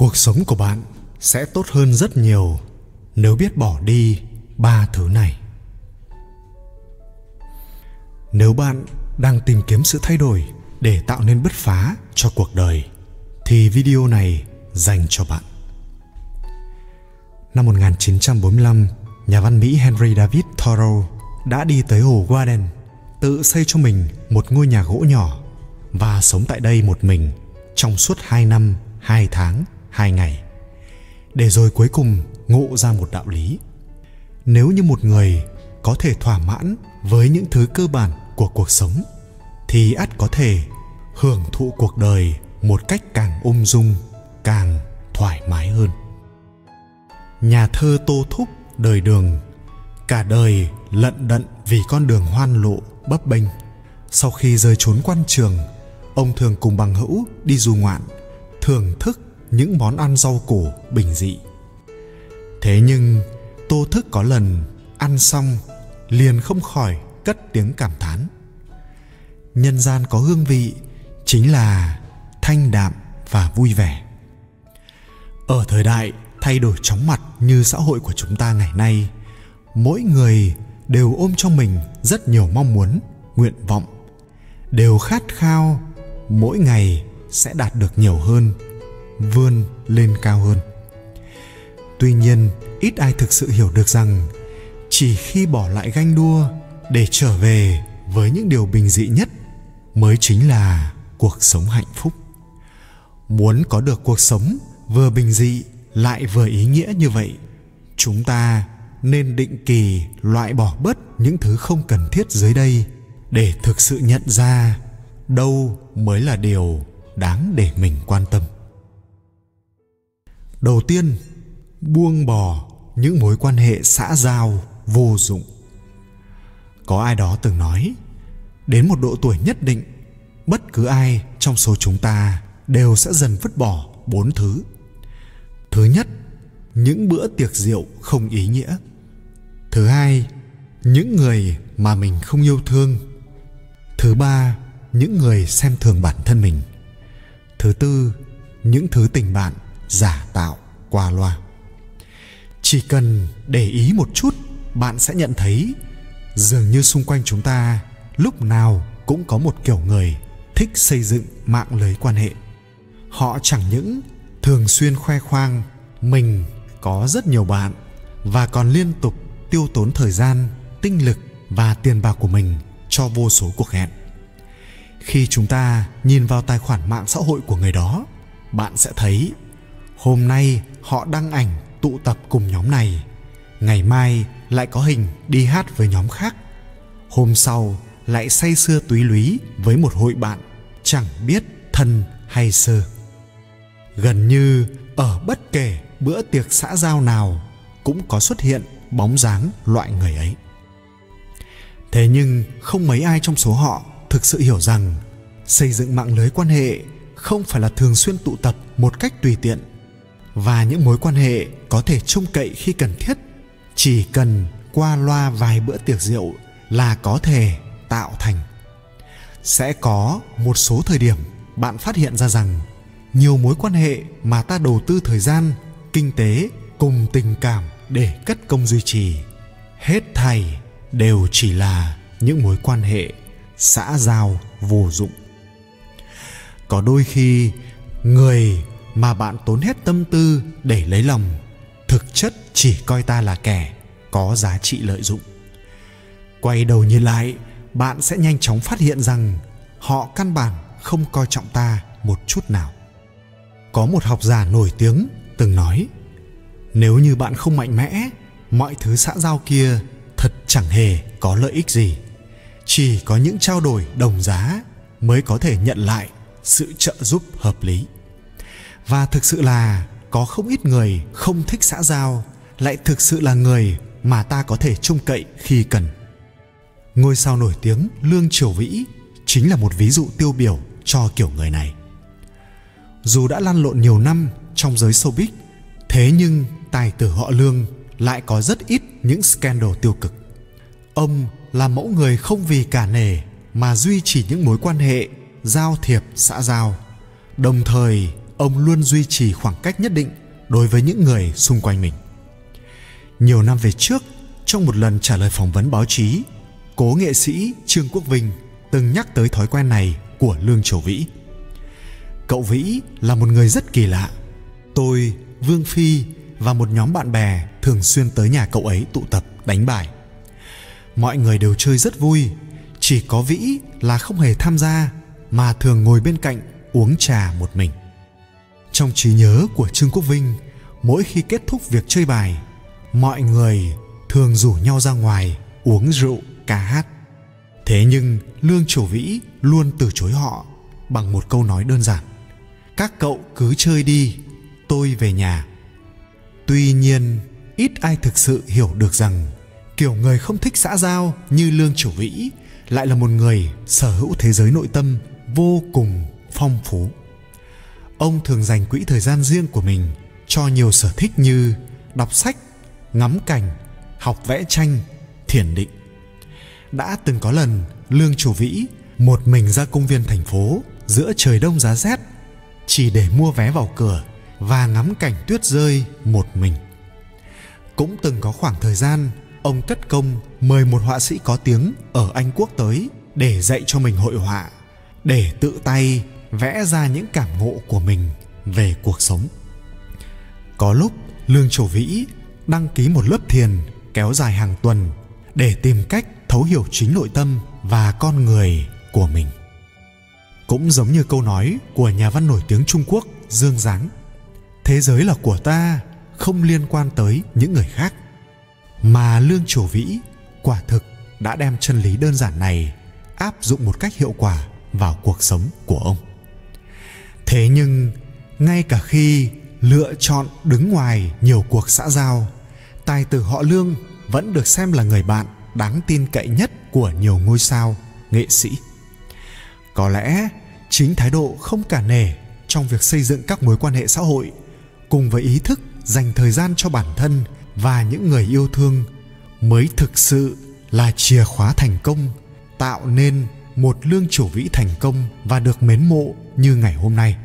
Cuộc sống của bạn sẽ tốt hơn rất nhiều nếu biết bỏ đi 3 thứ này. Nếu bạn đang tìm kiếm sự thay đổi để tạo nên bứt phá cho cuộc đời, thì video này dành cho bạn. Năm 1945, nhà văn Mỹ Henry David Thoreau đã đi tới hồ Warden, tự xây cho mình một ngôi nhà gỗ nhỏ và sống tại đây một mình trong suốt 2 năm, 2 tháng, 2 ngày, để rồi cuối cùng ngộ ra một đạo lý. Nếu như một người có thể thỏa mãn với những thứ cơ bản của cuộc sống, thì ắt có thể hưởng thụ cuộc đời một cách càng ung dung, càng thoải mái hơn. Nhà thơ Tô Thúc đời Đường cả đời lận đận vì con đường hoan lộ bấp bênh. Sau khi rời trốn quan trường, ông thường cùng bằng hữu đi du ngoạn, thưởng thức những món ăn rau củ bình dị. Thế nhưng Tô Thức có lần ăn xong liền không khỏi cất tiếng cảm thán: nhân gian có hương vị chính là thanh đạm và vui vẻ. Ở thời đại thay đổi chóng mặt như xã hội của chúng ta ngày nay, mỗi người đều ôm trong mình rất nhiều mong muốn, nguyện vọng, đều khát khao mỗi ngày sẽ đạt được nhiều hơn, vươn lên cao hơn. Tuy nhiên, ít ai thực sự hiểu được rằng chỉ khi bỏ lại ganh đua để trở về với những điều bình dị nhất mới chính là cuộc sống hạnh phúc. Muốn có được cuộc sống vừa bình dị lại vừa ý nghĩa như vậy, chúng ta nên định kỳ loại bỏ bớt những thứ không cần thiết dưới đây để thực sự nhận ra đâu mới là điều đáng để mình quan tâm. Đầu tiên, buông bỏ những mối quan hệ xã giao vô dụng. Có ai đó từng nói, đến một độ tuổi nhất định, bất cứ ai trong số chúng ta đều sẽ dần vứt bỏ 4 thứ. Thứ nhất, những bữa tiệc rượu không ý nghĩa. Thứ hai, những người mà mình không yêu thương. Thứ ba, những người xem thường bản thân mình. Thứ tư, những thứ tình bạn giả tạo qua loa. Chỉ cần để ý một chút, bạn sẽ nhận thấy dường như xung quanh chúng ta lúc nào cũng có một kiểu người thích xây dựng mạng lưới quan hệ. Họ chẳng những thường xuyên khoe khoang mình có rất nhiều bạn và còn liên tục tiêu tốn thời gian, tinh lực và tiền bạc của mình cho vô số cuộc hẹn. Khi chúng ta nhìn vào tài khoản mạng xã hội của người đó, bạn sẽ thấy hôm nay họ đăng ảnh tụ tập cùng nhóm này, ngày mai lại có hình đi hát với nhóm khác, hôm sau lại say sưa túy lúy với một hội bạn chẳng biết thân hay sơ. Gần như ở bất kể bữa tiệc xã giao nào cũng có xuất hiện bóng dáng loại người ấy. Thế nhưng không mấy ai trong số họ thực sự hiểu rằng xây dựng mạng lưới quan hệ không phải là thường xuyên tụ tập một cách tùy tiện, và những mối quan hệ có thể trông cậy khi cần thiết, chỉ cần qua loa vài bữa tiệc rượu là có thể tạo thành. Sẽ có một số thời điểm bạn phát hiện ra rằng nhiều mối quan hệ mà ta đầu tư thời gian, kinh tế cùng tình cảm để cất công duy trì, hết thảy đều chỉ là những mối quan hệ xã giao vô dụng. Có đôi khi người mà bạn tốn hết tâm tư để lấy lòng thực chất chỉ coi ta là kẻ có giá trị lợi dụng. Quay đầu nhìn lại, bạn sẽ nhanh chóng phát hiện rằng họ căn bản không coi trọng ta một chút nào. Có một học giả nổi tiếng từng nói, nếu như bạn không mạnh mẽ, mọi thứ xã giao kia thật chẳng hề có lợi ích gì. Chỉ có những trao đổi đồng giá mới có thể nhận lại sự trợ giúp hợp lý. Và thực sự là có không ít người không thích xã giao lại thực sự là người mà ta có thể trông cậy khi cần. Ngôi sao nổi tiếng Lương Triều Vĩ chính là một ví dụ tiêu biểu cho kiểu người này. Dù đã lăn lộn nhiều năm trong giới showbiz, thế nhưng tài tử họ Lương lại có rất ít những scandal tiêu cực. Ông là mẫu người không vì cả nể mà duy trì những mối quan hệ giao thiệp xã giao, đồng thời ông luôn duy trì khoảng cách nhất định đối với những người xung quanh mình. Nhiều năm về trước, trong một lần trả lời phỏng vấn báo chí, cố nghệ sĩ Trương Quốc Vinh từng nhắc tới thói quen này của Lương Triều Vĩ. Cậu Vĩ là một người rất kỳ lạ. Tôi, Vương Phi và một nhóm bạn bè thường xuyên tới nhà cậu ấy tụ tập đánh bài. Mọi người đều chơi rất vui, chỉ có Vĩ là không hề tham gia mà thường ngồi bên cạnh uống trà một mình. Trong trí nhớ của Trương Quốc Vinh, mỗi khi kết thúc việc chơi bài, mọi người thường rủ nhau ra ngoài uống rượu, ca hát. Thế nhưng Lương Triều Vĩ luôn từ chối họ bằng một câu nói đơn giản: các cậu cứ chơi đi, tôi về nhà. Tuy nhiên, ít ai thực sự hiểu được rằng kiểu người không thích xã giao như Lương Triều Vĩ lại là một người sở hữu thế giới nội tâm vô cùng phong phú. Ông thường dành quỹ thời gian riêng của mình cho nhiều sở thích như đọc sách, ngắm cảnh, học vẽ tranh, thiền định. Đã từng có lần Lương Triều Vĩ một mình ra công viên thành phố giữa trời đông giá rét chỉ để mua vé vào cửa và ngắm cảnh tuyết rơi một mình. Cũng từng có khoảng thời gian ông cất công mời một họa sĩ có tiếng ở Anh Quốc tới để dạy cho mình hội họa, để tự tay vẽ ra những cảm ngộ của mình về cuộc sống. Có lúc Lương Triều Vĩ đăng ký một lớp thiền kéo dài hàng tuần để tìm cách thấu hiểu chính nội tâm và con người của mình. Cũng giống như câu nói của nhà văn nổi tiếng Trung Quốc Dương Giáng: thế giới là của ta, không liên quan tới những người khác. Mà Lương Triều Vĩ quả thực đã đem chân lý đơn giản này áp dụng một cách hiệu quả vào cuộc sống của ông. Thế nhưng ngay cả khi lựa chọn đứng ngoài nhiều cuộc xã giao, tài tử họ Lương vẫn được xem là người bạn đáng tin cậy nhất của nhiều ngôi sao, nghệ sĩ. Có lẽ chính thái độ không cả nể trong việc xây dựng các mối quan hệ xã hội cùng với ý thức dành thời gian cho bản thân và những người yêu thương mới thực sự là chìa khóa thành công, tạo nên một Lương Triều Vĩ thành công và được mến mộ như ngày hôm nay.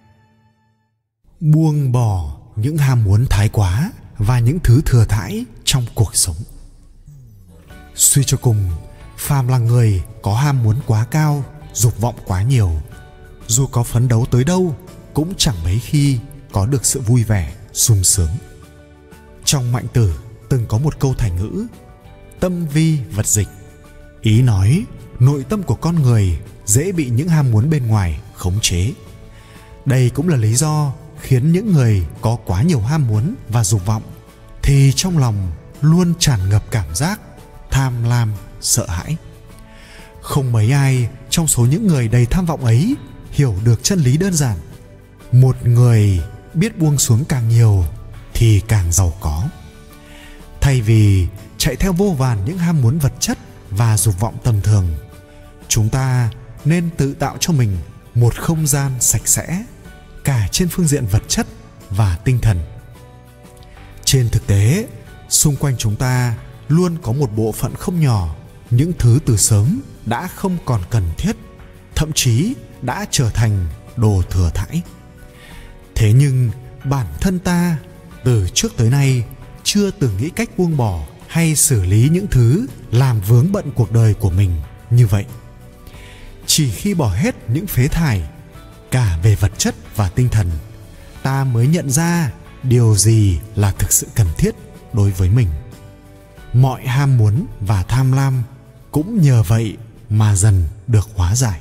Buông bỏ những ham muốn thái quá và những thứ thừa thãi trong cuộc sống. Suy cho cùng, phàm là người có ham muốn quá cao, dục vọng quá nhiều, dù có phấn đấu tới đâu cũng chẳng mấy khi có được sự vui vẻ, sung sướng. Trong Mạnh Tử từng có một câu thành ngữ: tâm vi vật dịch. Ý nói nội tâm của con người dễ bị những ham muốn bên ngoài khống chế. Đây cũng là lý do khiến những người có quá nhiều ham muốn và dục vọng thì trong lòng luôn tràn ngập cảm giác tham lam, sợ hãi. Không mấy ai trong số những người đầy tham vọng ấy hiểu được chân lý đơn giản: một người biết buông xuống càng nhiều thì càng giàu có. Thay vì chạy theo vô vàn những ham muốn vật chất và dục vọng tầm thường, chúng ta nên tự tạo cho mình một không gian sạch sẽ, cả trên phương diện vật chất và tinh thần. Trên thực tế, xung quanh chúng ta luôn có một bộ phận không nhỏ những thứ từ sớm đã không còn cần thiết, thậm chí đã trở thành đồ thừa thãi. Thế nhưng bản thân ta từ trước tới nay chưa từng nghĩ cách buông bỏ hay xử lý những thứ làm vướng bận cuộc đời của mình như vậy. Chỉ khi bỏ hết những phế thải cả về vật chất và tinh thần, ta mới nhận ra điều gì là thực sự cần thiết đối với mình. Mọi ham muốn và tham lam cũng nhờ vậy mà dần được hóa giải.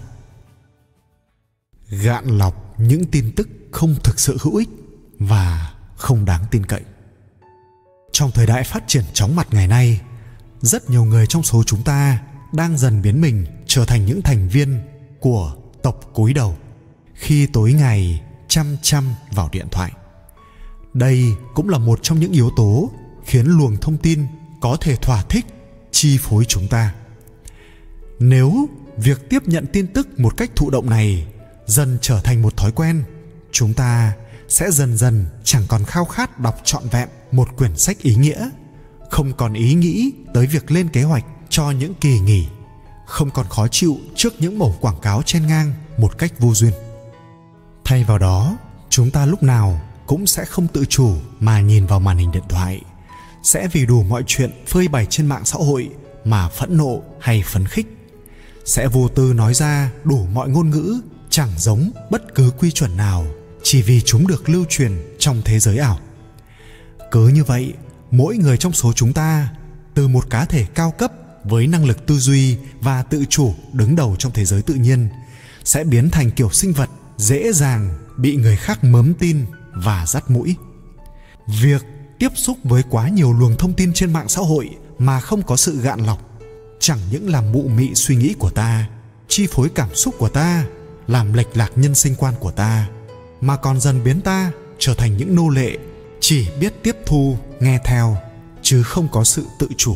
Gạn lọc những tin tức không thực sự hữu ích và không đáng tin cậy. Trong thời đại phát triển chóng mặt ngày nay, rất nhiều người trong số chúng ta đang dần biến mình trở thành những thành viên của tộc cúi đầu khi tối ngày chăm chăm vào điện thoại. Đây cũng là một trong những yếu tố khiến luồng thông tin có thể thỏa thích chi phối chúng ta. Nếu việc tiếp nhận tin tức một cách thụ động này dần trở thành một thói quen, chúng ta sẽ dần dần chẳng còn khao khát đọc trọn vẹn một quyển sách ý nghĩa, không còn ý nghĩ tới việc lên kế hoạch cho những kỳ nghỉ, không còn khó chịu trước những mẩu quảng cáo chen ngang một cách vô duyên. Thay vào đó, Chúng ta lúc nào cũng sẽ không tự chủ mà nhìn vào màn hình điện thoại, sẽ vì đủ mọi chuyện phơi bày trên mạng xã hội mà phẫn nộ hay phấn khích, sẽ vô tư nói ra đủ mọi ngôn ngữ chẳng giống bất cứ quy chuẩn nào chỉ vì chúng được lưu truyền trong thế giới ảo. Cứ như vậy, mỗi người trong số chúng ta, từ một cá thể cao cấp với năng lực tư duy và tự chủ đứng đầu trong thế giới tự nhiên, sẽ biến thành kiểu sinh vật dễ dàng bị người khác mớm tin và dắt mũi. Việc tiếp xúc với quá nhiều luồng thông tin trên mạng xã hội mà không có sự gạn lọc chẳng những làm mụ mị suy nghĩ của ta, chi phối cảm xúc của ta, làm lệch lạc nhân sinh quan của ta, mà còn dần biến ta trở thành những nô lệ chỉ biết tiếp thu, nghe theo, chứ không có sự tự chủ.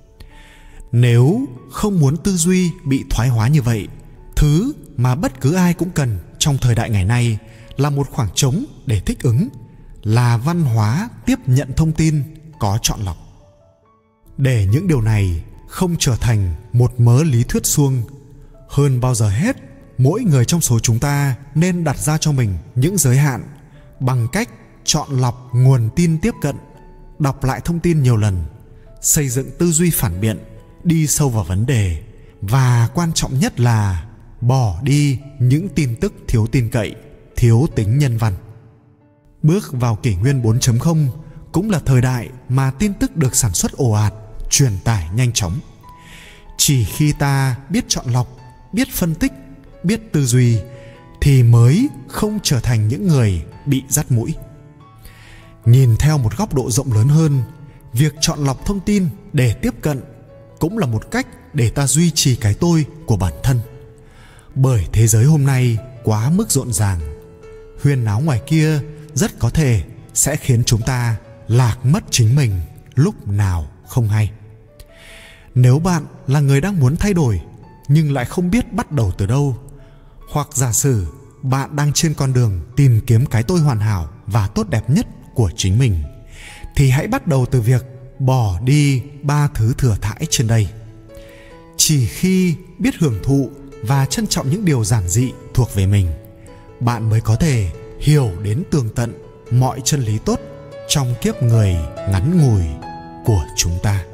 Nếu không muốn tư duy bị thoái hóa như vậy, thứ mà bất cứ ai cũng cần trong thời đại ngày nay là một khoảng trống để thích ứng, là văn hóa tiếp nhận thông tin có chọn lọc. Để những điều này không trở thành một mớ lý thuyết suông, hơn bao giờ hết, mỗi người trong số chúng ta nên đặt ra cho mình những giới hạn bằng cách chọn lọc nguồn tin tiếp cận, đọc lại thông tin nhiều lần, xây dựng tư duy phản biện, đi sâu vào vấn đề, và quan trọng nhất là bỏ đi những tin tức thiếu tin cậy, thiếu tính nhân văn. Bước vào kỷ nguyên 4.0 cũng là thời đại mà tin tức được sản xuất ồ ạt, truyền tải nhanh chóng. Chỉ khi ta biết chọn lọc, biết phân tích, biết tư duy thì mới không trở thành những người bị dắt mũi. Nhìn theo một góc độ rộng lớn hơn, việc chọn lọc thông tin để tiếp cận cũng là một cách để ta duy trì cái tôi của bản thân. Bởi thế giới hôm nay quá mức rộn ràng, huyên náo ngoài kia rất có thể sẽ khiến chúng ta lạc mất chính mình lúc nào không hay. Nếu bạn là người đang muốn thay đổi nhưng lại không biết bắt đầu từ đâu, hoặc giả sử bạn đang trên con đường tìm kiếm cái tôi hoàn hảo và tốt đẹp nhất của chính mình, thì hãy bắt đầu từ việc bỏ đi 3 thứ thừa thãi trên đây. Chỉ khi biết hưởng thụ và trân trọng những điều giản dị thuộc về mình, bạn mới có thể hiểu đến tường tận mọi chân lý tốt trong kiếp người ngắn ngủi của chúng ta.